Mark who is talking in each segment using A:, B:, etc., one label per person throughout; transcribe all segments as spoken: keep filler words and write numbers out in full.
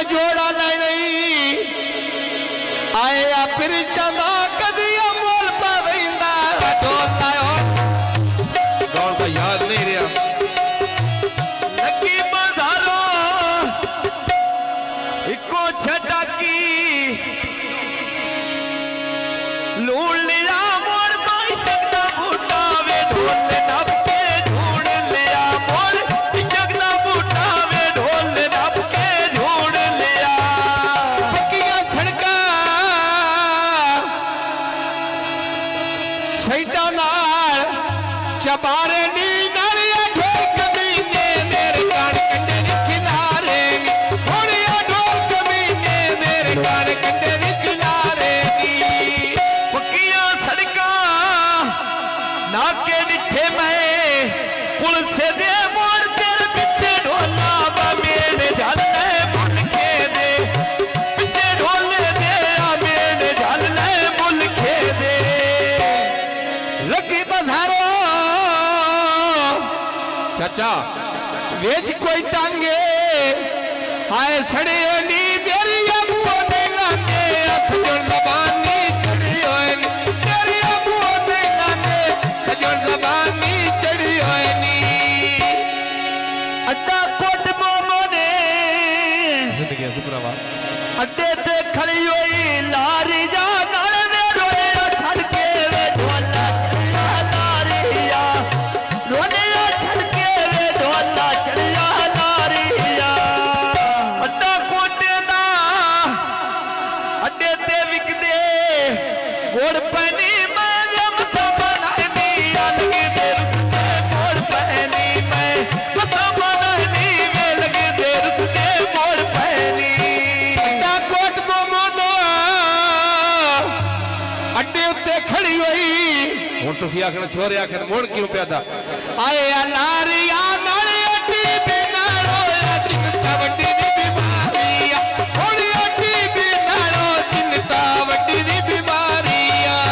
A: जोड़ा नहीं आए या फिर चंदा कदी अमोल पावेंदा ढोलता हो गौर का याद नहीं रहा लगी बाजारो इको छटा की लूण लिया मोर पाई सकता बूटा वे ढोल नब के ढूंढ लिया मोर सकता बूटा वे ढोल नब के ढूंढ लिया पक्कियां सड़का सैदा नाल चबारे नी नालिया ढोल कमीने मेरे कान कंडे नी किनारे होड़िया ढोल कमीने मेरे कान कंडे नी किनारे पक्कियां सड़का नाके निठे मैं पुलिस दे मोड़ तेरे पीछे ढोला मेरे झल मुल के दे पीछे ढोले दे मेरे झल मुल के दे लगी बधारो चाचा वेच कोई टांगे हाय सड़े नी मेरी अबुओ ने लाने सजन जबानी चढ़ी होए नी मेरी अबुओ ने लाने सजन जबानी चढ़ी होए नी अड्डा कोट मोमो ने जिंदगी ऐसे पुरावा अड्डे ते खड़ी हुई लारी जा नाले ने रोए छड़ के वे ढोला चढ़िया लारिया रोने छड़ के वे ढोला चढ़िया लारिया अड्डा कोटे दा अड्डे ते विकदे गोड़ पैनी मैं जम बनानी लगी देर सुते गोड़ पैनी मैं बनानी में लगी देर सुते गोड़ पैनी अड्डा कोट मोमो अड्डे उत्ते खड़ी हुई हुण तुसीं आखना छोरे आखन मोड़ क्यों प्यादा आए नारिया नाले अड्डी बेनालो चिंता वड्डी दी बीमारी होड़ी अड्डी बेनालो चिंता वड्डी दी बीमारी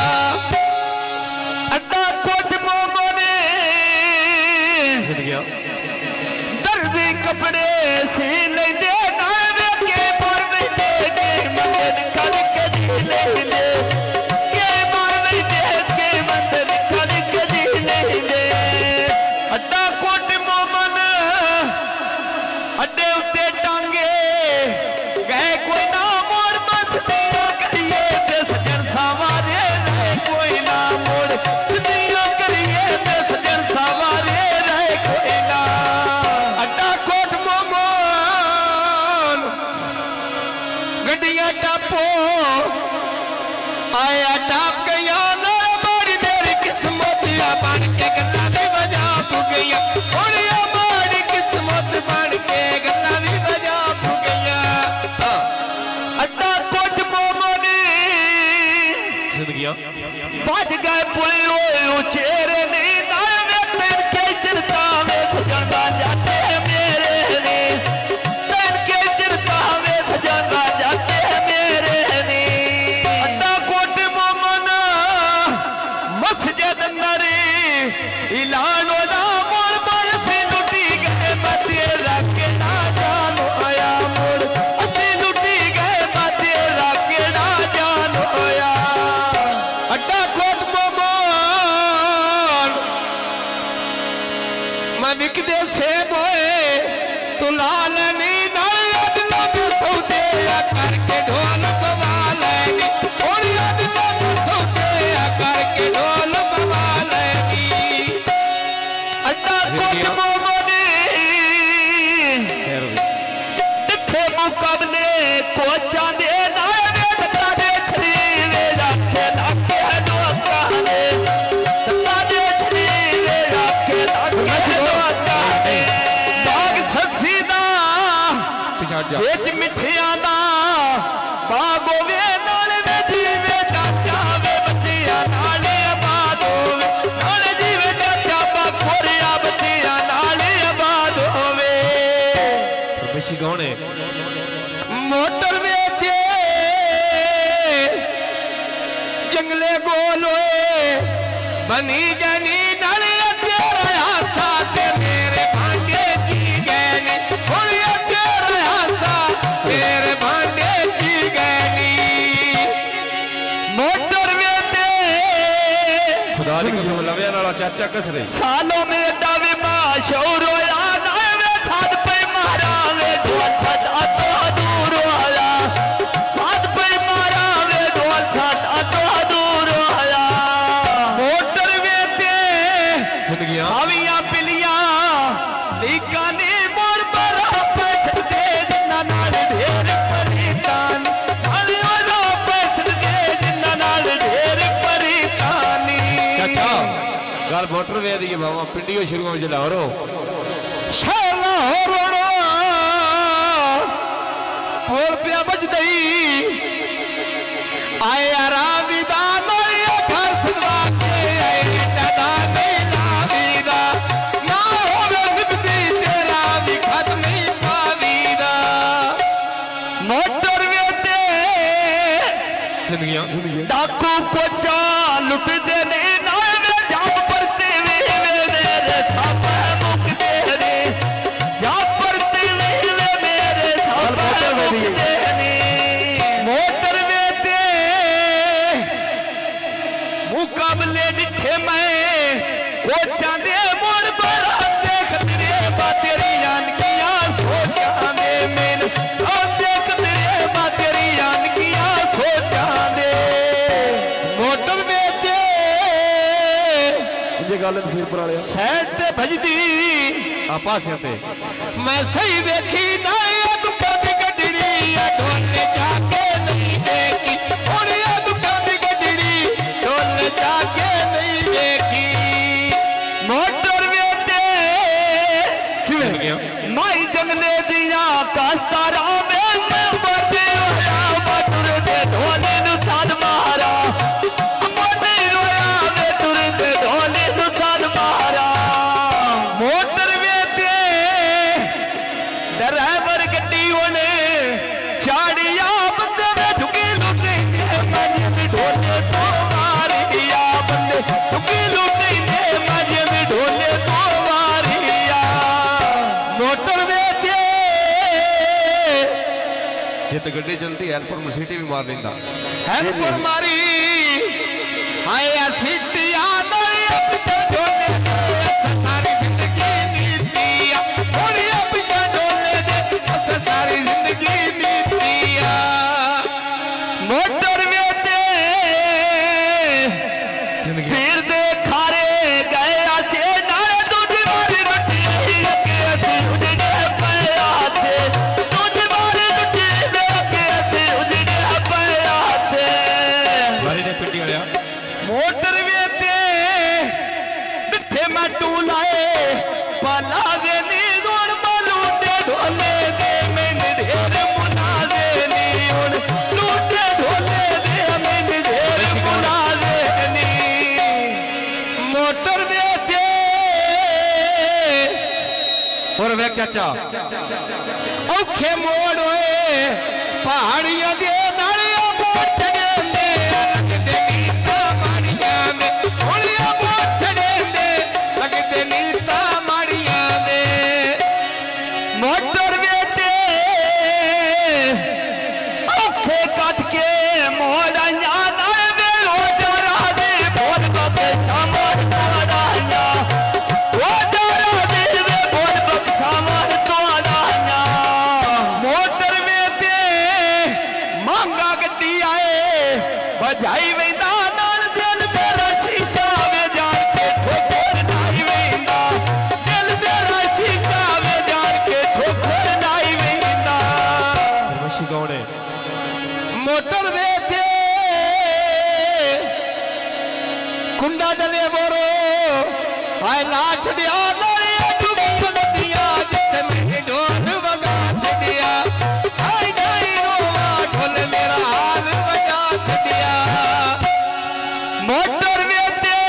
A: अड्डा कोट मोमो ने दर्जी कपड़े सी लेंदे नाल वेखे पर वेंदे के मंदर खड़ के दी लेंदे के मार वेंदे के मंदर खड़ के दी लेंदे अड्डा कोट मोमन अड्डे उत्ते टांगे गए कोई ना मोड़ मस्तियां करिए ते सजन सावारे रहे कोई ना मोड़ मस्तियां करिए ते सजन सावारे रहे कोई ना अड्डा कोट मोमन गड्डियां टापो आया टाप गया नाल मारी मेरी किस्मत बन के गन्ना दी वजह तू गया होड़िया मारी किस्मत बन के गन्ना दी वजह तू गया अड्डा कोट मोमो ने जिंदगियां बच गए पुले होए उचेरे ने नाल में पेन के चिरता में खजाना जाते मेरे ने पेन के चिरता में खजाना जाते मेरे ने अड्डा कोट मोमन मस्जिद नरे इलान होदा मोर पर से लुटी गए बाते रखे ना जान आया मोर असि लुटी गए बाते रखे ना जान आया अड्डा कोट मोमन मैं विकदे से बोए तू लाल नी नाल अदला दे सौदे करके ढोल बवा लेनी और अदला दे सौदे करके ढोल बवा लेनी अड्डा कोट मोमो ने दिखे मुकाबले कोचा दे नाल दे दत्ता दे छरी वे रखे लाके लोका ने दत्ता दे छरी वे रखे लाके लोका ने बाग सस्सी दा विच मिठिया दा बाग होवे नाल वे जीवे चाचा वे बच्चिया नाले आबाद होवे नाल जीवे चाचा बा खोरिया बच्चिया नाले आबाद होवे मिशी कौन है मोटर वेचे जंगले गोल होए बनी गनी नाले तेरा हासा ते मेरे भांगे जी गए ने होड़िया तेरा हासा तेरे
B: खुदा दी कसम लवे नाला चाचा कस रही
A: सालों में दावे माशूर होया नावे थाद पे मारा वे ढोल थाद अतो दूर होया थाद पे मारा वे ढोल थाद अतो दूर होया मोटर वे ते
B: जिंदगियां
A: आवियां पिलियां लीकानी मोर बरा पैठ दे जिन्ना नाल ढेर परेशान अली वाला पैठ दे जिन्ना नाल ढेर परेशानी
B: चाचा गल मोटर वे दी बाबा पिंडियो शुरू में जलारो
A: शाला रोड़ो बोल पिया बजदई आए आरामीदा मोरिया घर सदवा के आए दादा ने नावीदा ना होवे निपदी तेरा भी खत्म नहीं पावीदा मोटर वे ते
B: जिंदगियां
A: डाकू पोचा लुट दे ने नावे जाम परते वे मेरे थापा मुक दे रे जा परते वे मेरे थापा मुक दे रे मोटर वे ते मुकाबले दिखे मैं कोचा दे मोर बरा देख तेरे बा तेरी जानकियां सोचा दे मेन आ देख तेरे बा तेरी जानकियां सोचा दे मोटर वे ते
B: ये गल नसीरपुर वाले
A: सैड ते भजदी
B: आ पासे ते
A: मैं सही देखी ना दुखा दी गड्डी ढोले जाके नहीं देखी और ये दुखा दी गड्डी ढोले जाके नहीं देखी मोटर वे ते
B: जिंदगियां
A: माई जंगले दिया कास्तारा में मैं बड़े होया बटुर दे ढोले नु साध मारा बड़े होया बटुर दे ढोले नु साध मारा मोटर वे ते ड्राइवर गड्डी होने चाड़िया बंदे में झुकी लुटी दे मजे में ढोले तो मारिया बंदे झुकी लुटी दे मजे में ढोले तो मारिया मोटर वे ते
B: ये तो गड्डी चलती है पर मुसीटी भी मार लेंदा
A: है पर मारी आया सीटिया नरिया पिछा ढोले दे सारी जिंदगी नीतिया नरिया पिछा ढोले दे सारी जिंदगी नीतिया मोटर वे ते
B: जिंदगी
A: फिर दे खारे गए आते नारे दूधी मारी रोटी के असी उजड़े पया थे दूधी मारी रोटी के असी उजड़े पया थे
B: मारी ने पिंडी वाले
A: मोटर वे ते बिठे मैं तू लाए पाला दे नी दोन मालू दे ढोले दे मैंने ढेर मुना दे नी उन लूटे ढोले दे मैंने ढेर मुना दे नी मोटर वे ते
B: और वेख चाचा
A: औखे मोड़ होए पहाड़ियां दे नालियां बोट छड़े दे लगदे नीता माड़ियां दे होलियां बोट छड़े दे लगदे नीता माड़ियां दे मोटर वे ते औखे कट के मोड़ां नाल वे हो जरा दे बोल बाबे छामर तोड़ाया हो जरा दे वे बोल बाबे छामर तोड़ाया मोटर वे ते मांगा गड्डी आए बजाई वेंदा नाल दिल तेरा शीशा वे जान के ठोकर नाई वेंदा दिल तेरा शीशा वे जान के ठोकर नाई वेंदा
B: मशी कौन है
A: मोटर वे ते कुंडा डले बोरो आए नाच दिया नालियां डूबी नदियां जिथे मैं ढोल वगा छड़िया आए जाई रोवा ढोल मेरा हाल वगा छड़िया मोटर वे ते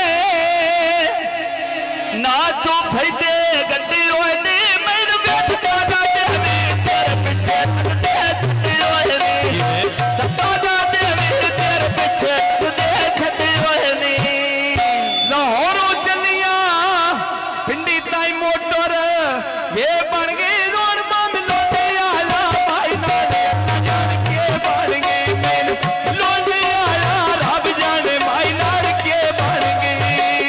A: ना तो फैदे गड्डी होए नी मैनू बैठ दादा दे तेरे पिछे लगदे छड्डी होए नी दादा दे तेरे पिछे लगदे छड्डी होए नी लाहौरों चलिया पिंडी ताई मोटर ये बन गई रोड माम लोटे आला भाई नाले जान के बन गई मैनू लोटे आला रब जाने भाई नाल के बन गई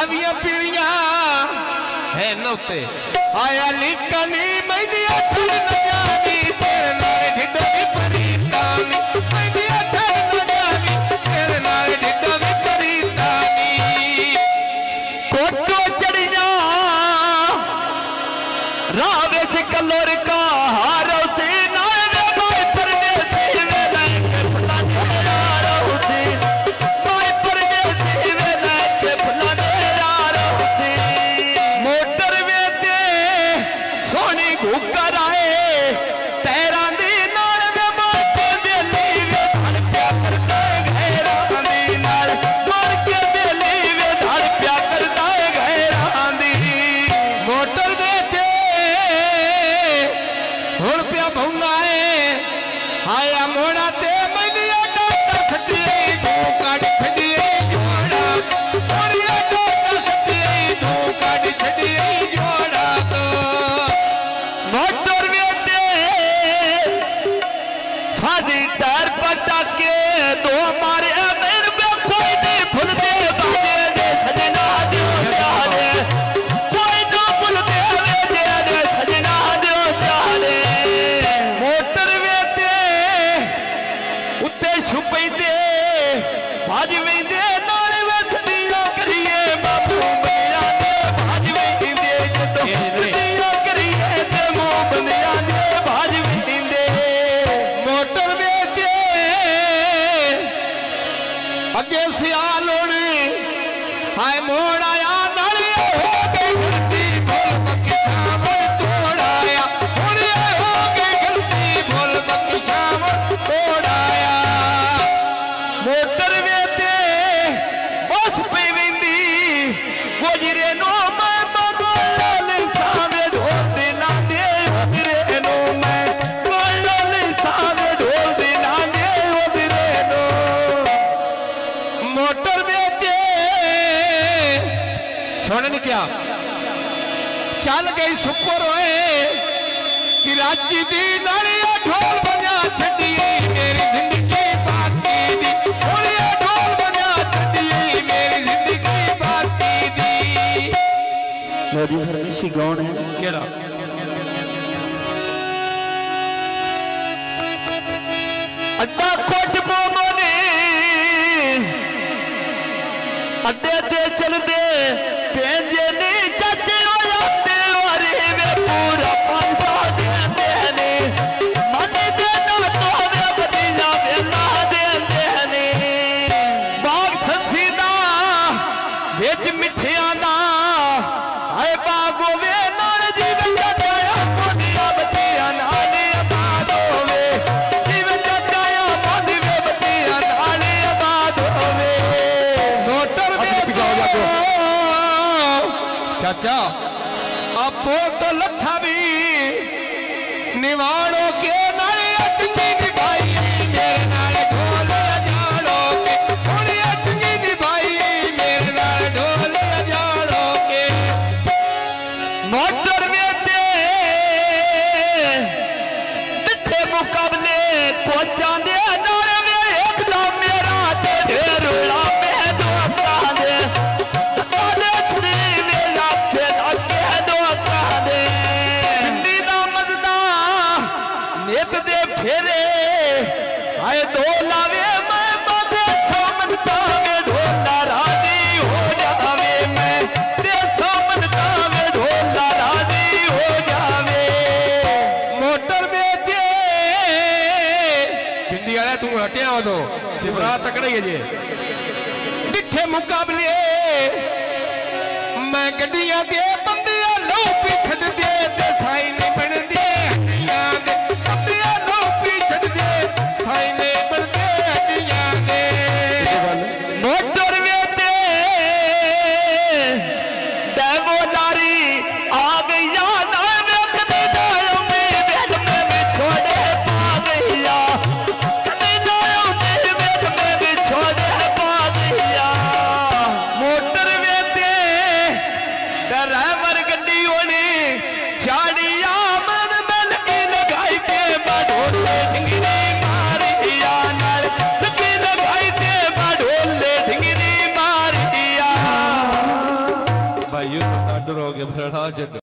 B: साविया पीड़िया है नौते आया लिखनी मैंने छड़ न जानी तेरे नाल ढिड्डा भी परीतानी मैंने छड़ न जानी तेरे नाल ढिड्डा भी परीतानी
A: कोटो चढ़िया राह विच कलोर का हारौती नाल बाय परदेसी वे लैके फलाने यारौती बाय परदेसी वे लैके फलाने यारौती
B: मोटर वे ते सोनी घुकर आए तेरा दी नाल वे माथे दे ली वे धड़ प्या करदा घेरा दी नाल
A: मार के देली वे धड़ प्या करदा
B: घेरा दी मोटर वे ते हुण प्या भौंगाए आया मोड़ा ते मैनिया डाटा सटिए तू काट छडिए जोड़ा मोरिया डाटा सटिए तू काट छडिए जोड़ा तो
A: मोटर वेटे फादी टायर पटाके दो मारे मेरे पे कोई नहीं भूलते बाजे दे सजना दियो चाहे कोई ना भूलते वे दे सजना दियो चाहे
B: मोटर वे ते उत्ते छुपैंदे भज वेंदे नाल वसदियां करिए बाबू बनिया ने भज वेंदे जदों वसदियां करिए ते मुंह बनिया ने भज वेंदे मोटर वे ते अगे सियाल होने हाय मोड़ आया नाले हो गई गलती बोल बकी सावन तोड़ाया हुणे हो गई गलती बोल बकी सावन तोड़ाया मोटर वे ते बस पे वेंदी गोजरे नो मैं बगल सावे ढोल ना दे गोजरे नो मैं बगल सावे ढोल ना दे गोजरे नो मोटर वे ते सुन क्या चल गई सुपर होए कि राजी दी नालिया ढोल बजा छड़िए मेरी जिंदगी बाकी दी नालिया ढोल बजा छड़िए मेरी जिंदगी बाकी दी
A: लो जी फरमाइशी कौन है
B: केड़ा
A: अड्डा कोट मोमोने अड्डे ते चलदे पेंजे नी चाचे ओ जाते वारी वे पूरा पंसा देंदे ने मन दे ना तो वे बदिया वेला देंदे ने
B: बाग ससी दा विच मिठियां दा हाय बागो वे नाल जीवन जगाया मोदिया बच्चियां नाल आबाद होवे जीवन जगाया मोदी वे बच्चियां नाल आबाद होवे मोटर वे चाचा आपो तो लठा भी निवाड़ो के नाले चंगी निभाई मेरे नाल ढोल जाड़ो के हुणे चंगी निभाई मेरे नाल ढोल जाड़ो के
A: मोटर में ते दिखे मुकाबले पहुंचा दे नारे में एकदम मेरा ते ढेरोला में दो कांदे कांदे छुरी मेरा के अके दो कांदे
B: हिंदी दा मजदा नेत दे फेरे आए दो लावे मैं बांधे समझता में ढोला राजी हो जावे मैं ते समझता में ढोला राजी हो जावे मोटर में ते हिंदी वाला तू हटिया हो तो सिफरा तकड़ा ही जे डिठे मुकाबले मैं गड्डियां दे बंदियां लो पिछड़ दे ते साई नहीं बनदे हड्डियां दे बंदियां लो पिछड़ दे साई नहीं बनदे हड्डियां दे
A: मोटर में ते डेमो लारी आ गया ना वेखदे जाओ में वेल में छोड़े पा गया कदे जाओ में वेल में छोड़े पा गया
B: मोटर में ते ड्राइवर गड्डी होनी चाड़िया मन मन की लगाई के बाढोले ढिंगरी मारिया नाल की लगाई के बाढोले ढिंगरी मारिया डरोगे भरड़ा च